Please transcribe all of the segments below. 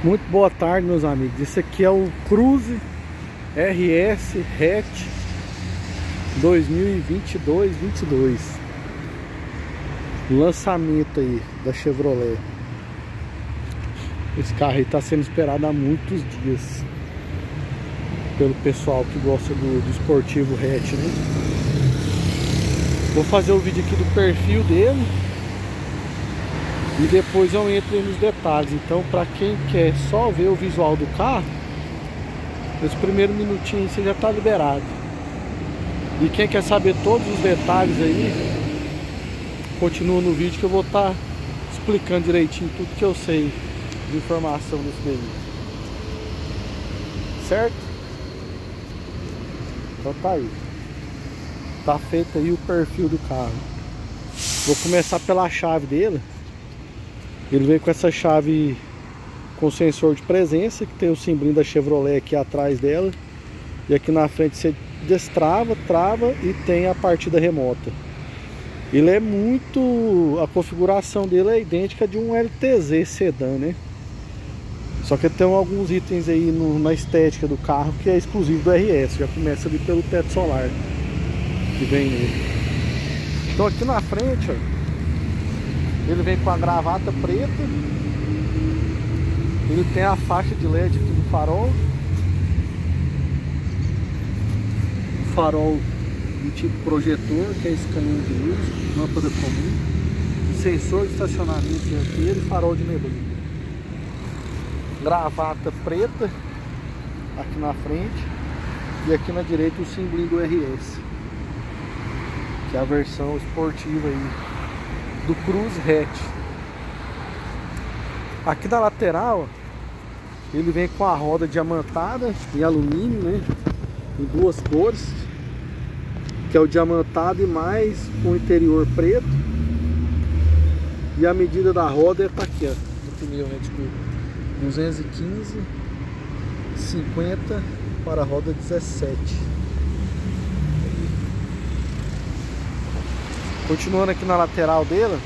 Muito boa tarde, meus amigos. Esse aqui é o Cruze RS hatch 2022. Lançamento aí da Chevrolet. Esse carro aí está sendo esperado há muitos dias pelo pessoal que gosta do esportivo hatch, né? Vou fazer o vídeo aqui do perfil dele e depois eu entro nos detalhes. Então, para quem quer só ver o visual do carro, esse primeiro minutinho você já está liberado. E quem quer saber todos os detalhes aí, continua no vídeo que eu vou estar explicando direitinho tudo que eu sei de informação nesse veículo. Certo? Então tá aí. Tá feito aí o perfil do carro. Vou começar pela chave dele. Ele veio com essa chave com sensor de presença, que tem o símbolo da Chevrolet aqui atrás dela. E aqui na frente você destrava, trava e tem a partida remota. Ele é muito... A configuração dele é idêntica de um LTZ sedã, né? Só que tem alguns itens aí na estética do carro que é exclusivo do RS. Já começa ali pelo teto solar que vem nele. Então aqui na frente, ó, ele vem com a gravata preta. Ele tem a faixa de LED aqui no farol. Farol de tipo projetor, que é esse caminho de luz, lâmpada comum, sensor de estacionamento dianteiro e farol de neblina. Gravata preta aqui na frente e aqui na direita o símbolo do RS, que é a versão esportiva aí do Cruze hatch. Aqui na lateral ele vem com a roda diamantada em alumínio, né, em duas cores, que é o diamantado e mais com o interior preto. E a medida da roda tá aqui, ó, do pneu, né, desculpa, 215/50 para a roda 17. Continuando aqui na lateral dele,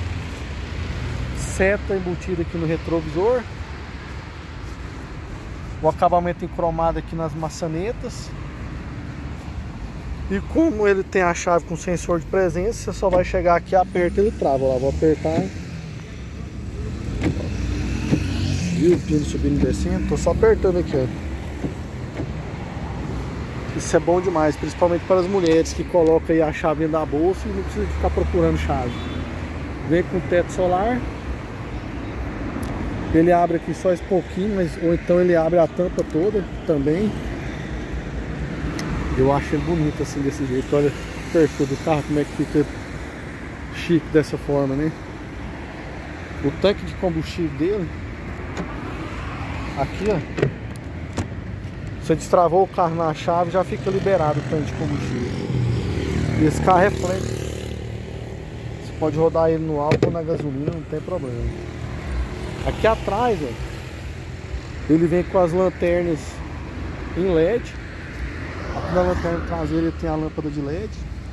seta embutida aqui no retrovisor, o acabamento em cromado aqui nas maçanetas. E como ele tem a chave com sensor de presença, você só vai chegar aqui, aperta e ele trava. Lá, vou apertar. Viu o pino subindo e descendo? Tô só apertando aqui, ó. Isso é bom demais, principalmente para as mulheres que colocam aí a chave dentro da bolsa e não precisa de ficar procurando chave. Vem com teto solar. Ele abre aqui só esse pouquinho, mas ou então ele abre a tampa toda também. Eu acho ele bonito assim, desse jeito. Olha o perfil do carro, como é que fica chique dessa forma, né? O tanque de combustível dele, aqui, ó, você destravou o carro na chave, já fica liberado o tanque de combustível. E esse carro é flex. Você pode rodar ele no álcool ou na gasolina, não tem problema. Aqui atrás, ó, ele vem com as lanternas em LED. Aqui na lanterna traseira ele tem a lâmpada de LED.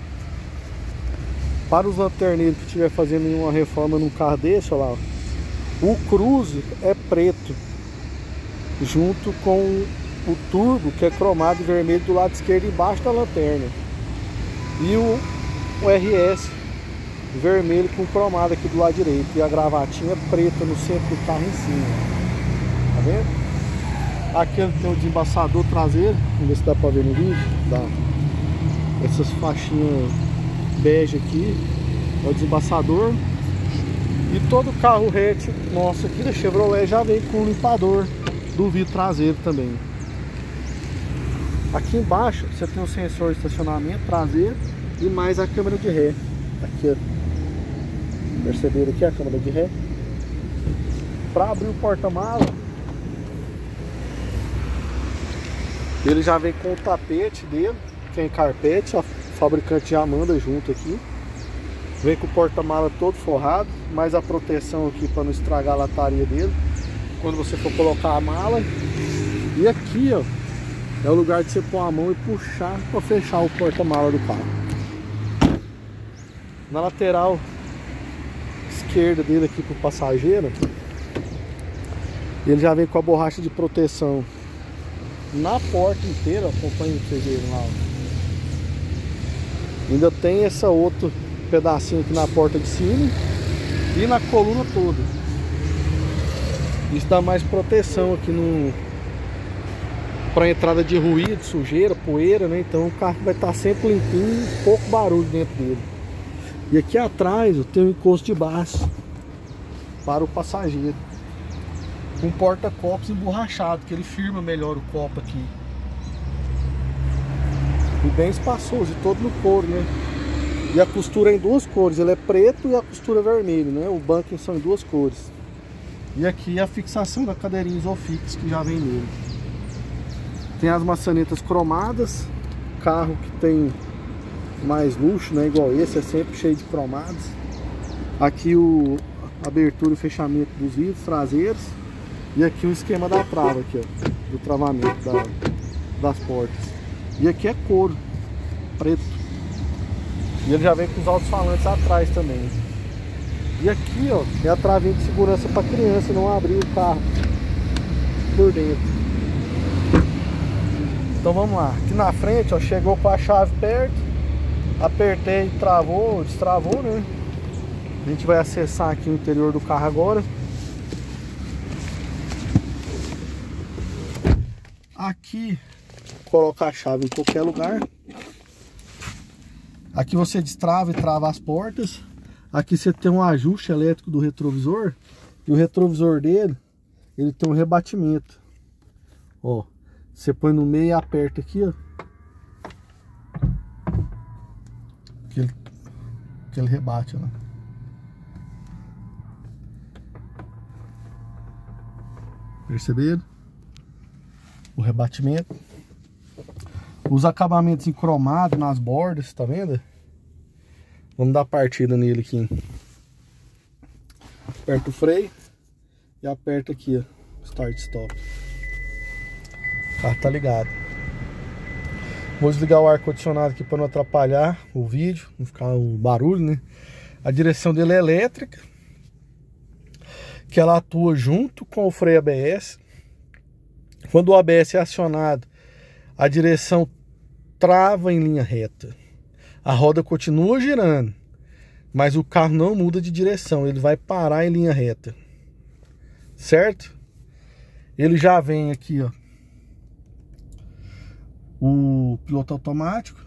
Para os lanterneiros que estiver fazendo nenhuma reforma num carro desse, olha lá, o Cruze é preto, junto com o turbo, que é cromado e vermelho do lado esquerdo embaixo da lanterna. E o RS vermelho com cromado aqui do lado direito. E a gravatinha preta no centro do carro em cima. Tá vendo? Aqui ele tem o desembaçador traseiro. Vamos ver se dá pra ver no vídeo. Dá. Essas faixinhas bege aqui é o desembaçador. E todo carro hatch nosso aqui da Chevrolet já vem com o limpador do vidro traseiro também. Aqui embaixo você tem o sensor de estacionamento traseiro e mais a câmera de ré. Aqui, ó. Perceberam aqui a câmera de ré? Para abrir o porta-mala, ele já vem com o tapete dele, que é em carpete, a fabricante já manda junto aqui. Vem com o porta-mala todo forrado, mais a proteção aqui para não estragar a lataria dele quando você for colocar a mala. E aqui, ó, é o lugar de você pôr a mão e puxar para fechar o porta-mala do carro. Na lateral esquerda dele aqui pro passageiro, Ele já vem com a borracha de proteção na porta inteira, acompanha o que vocês viram lá, ó. Ainda tem essa outro pedacinho aqui na porta de cima e na coluna toda. Isso dá mais proteção aqui para entrada de ruído, sujeira, poeira, né? Então o carro vai estar sempre limpinho, pouco barulho dentro dele. E aqui atrás tem um encosto de baixo para o passageiro, com porta-copos emborrachado, que ele firma melhor o copo aqui. E bem espaçoso, e todo no couro, né? E a costura é em duas cores, ele é preto e a costura é vermelho, né? O banco são em duas cores. E aqui a fixação da cadeirinha Isofix que já vem nele. Tem as maçanetas cromadas, carro que tem mais luxo, né? Igual esse, é sempre cheio de cromados. Aqui o abertura e fechamento dos vidros traseiros. E aqui o esquema da trava aqui, ó, do travamento das portas. E aqui é couro preto. E ele já vem com os alto-falantes atrás também. E aqui, ó, é a travinha de segurança para criança não abrir o carro por dentro. Então vamos lá. Aqui na frente, ó, chegou com a chave perto. Apertei, travou, destravou, né? A gente vai acessar aqui o interior do carro agora. Aqui, colocar a chave em qualquer lugar. Aqui você destrava e trava as portas. Aqui você tem um ajuste elétrico do retrovisor. E o retrovisor dele, ele tem um rebatimento. Ó, você põe no meio e aperta aqui, ó. Que ele rebate, ó. Perceberam? O rebatimento. Os acabamentos em cromado nas bordas, tá vendo? Vamos dar partida nele aqui. Aperta o freio e aperta aqui, ó, start stop. O carro tá ligado. Vou desligar o ar condicionado aqui para não atrapalhar o vídeo, não ficar o barulho, né? A direção dele é elétrica, que ela atua junto com o freio ABS. Quando o ABS é acionado, a direção trava em linha reta. A roda continua girando, mas o carro não muda de direção, ele vai parar em linha reta. Certo? Ele já vem aqui, ó, o piloto automático.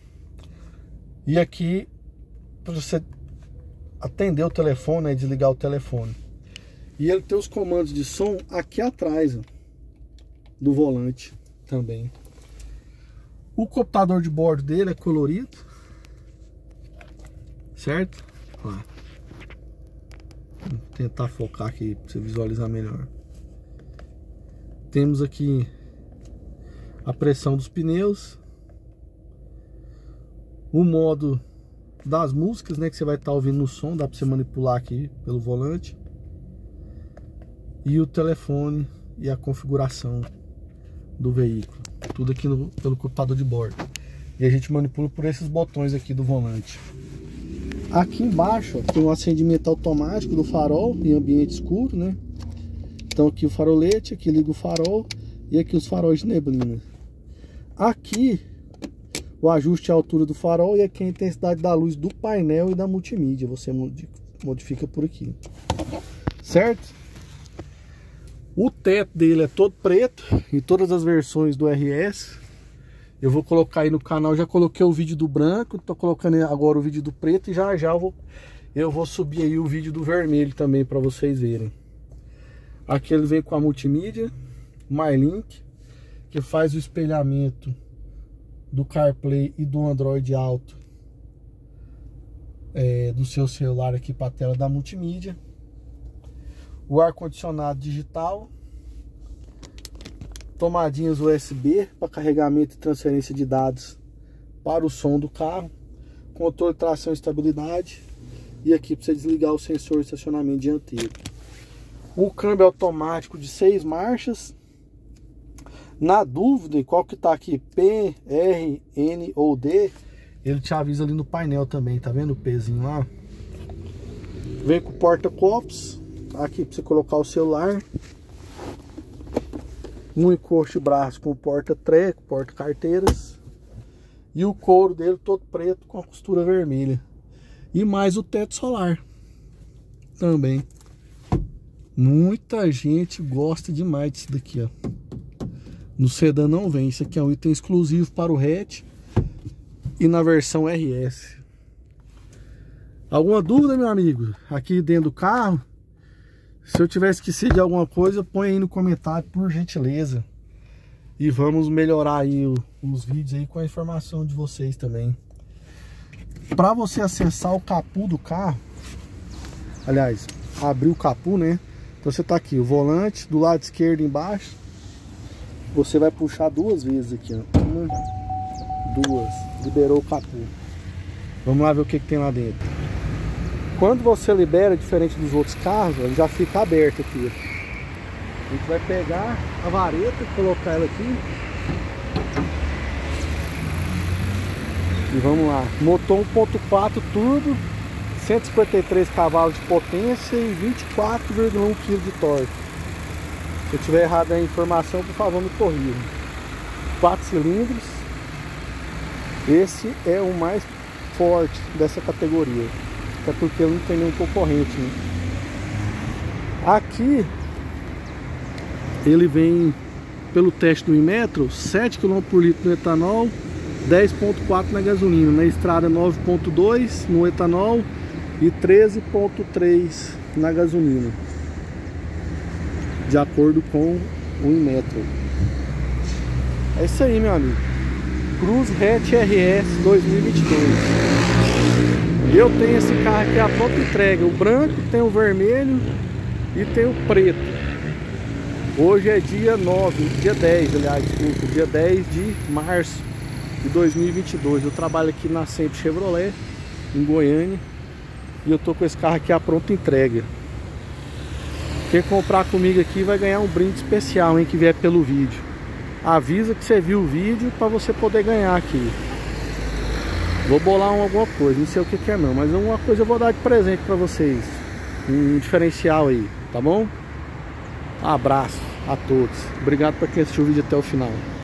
E aqui, para você atender o telefone, né, e desligar o telefone. E ele tem os comandos de som aqui atrás, ó, do volante também. O computador de bordo dele é colorido, certo? Ó. Vou tentar focar aqui para você visualizar melhor. Temos aqui a pressão dos pneus, o modo das músicas, né, que você vai estar ouvindo no som, dá para você manipular aqui pelo volante, e o telefone e a configuração do veículo, tudo aqui pelo computador de bordo. E a gente manipula por esses botões aqui do volante. Aqui embaixo, ó, tem um acendimento automático do farol em ambiente escuro, né? Então aqui o farolete, aqui liga o farol e aqui os faróis de neblina. Aqui o ajuste à altura do farol e aqui a intensidade da luz do painel e da multimídia. Você modifica por aqui, certo? O teto dele é todo preto, em todas as versões do RS. Eu vou colocar aí no canal, já coloquei o vídeo do branco, tô colocando agora o vídeo do preto e já eu vou subir aí o vídeo do vermelho também para vocês verem. Aqui ele vem com a multimídia, MyLink, que faz o espelhamento do CarPlay e do Android Auto do seu celular aqui para a tela da multimídia. O ar-condicionado digital, tomadinhas USB para carregamento e transferência de dados para o som do carro, controle de tração e estabilidade, e aqui para você desligar o sensor de estacionamento dianteiro. O câmbio automático de 6 marchas. Na dúvida, qual que tá aqui, P, R, N ou D, ele te avisa ali no painel também, tá vendo o pezinho lá? Vem com porta-copos, aqui para você colocar o celular. Um encosto de braço com porta-treco, porta-carteiras. E o couro dele todo preto com a costura vermelha. E mais o teto solar também. Muita gente gosta demais disso daqui, ó. No sedã não vem. Isso aqui é um item exclusivo para o hatch e na versão RS. Alguma dúvida, meu amigo? Aqui dentro do carro? Se eu tiver esquecido de alguma coisa, põe aí no comentário, por gentileza. E vamos melhorar aí os vídeos aí com a informação de vocês também. Para você acessar o capô do carro, aliás, abrir o capô, né? Então você tá aqui, o volante do lado esquerdo embaixo. Você vai puxar duas vezes aqui, ó. Uma, duas. Liberou o capô. Vamos lá ver o que tem lá dentro. Quando você libera, diferente dos outros carros, ele já fica aberto aqui. A gente vai pegar a vareta, colocar ela aqui. E vamos lá. Motor 1.4 turbo, 153 cavalos de potência e 24,1 kg de torque. Se eu tiver errado a informação, por favor me corrija. 4 cilindros. Esse é o mais forte dessa categoria. Até porque ele não tem nenhum concorrente, né? Aqui ele vem pelo teste do Inmetro 7 km por litro no etanol, 10,4 na gasolina. Na estrada 9,2 no etanol e 13,3 na gasolina, de acordo com o Inmetro. É isso aí, meu amigo. Cruze Hatch RS 2022. Eu tenho esse carro aqui à pronta entrega. O branco, tem o vermelho e tem o preto. Hoje é dia 9, dia 10, aliás, desculpa, dia 10 de março de 2022. Eu trabalho aqui na Sempre Chevrolet, em Goiânia. E eu tô com esse carro aqui à pronta entrega. Quem comprar comigo aqui vai ganhar um brinde especial, hein, que vier pelo vídeo. Avisa que você viu o vídeo para você poder ganhar aqui. Vou bolar alguma coisa, não sei o que é não, mas alguma coisa eu vou dar de presente para vocês. Um diferencial aí, tá bom? Um abraço a todos. Obrigado por quem assistiu o vídeo até o final.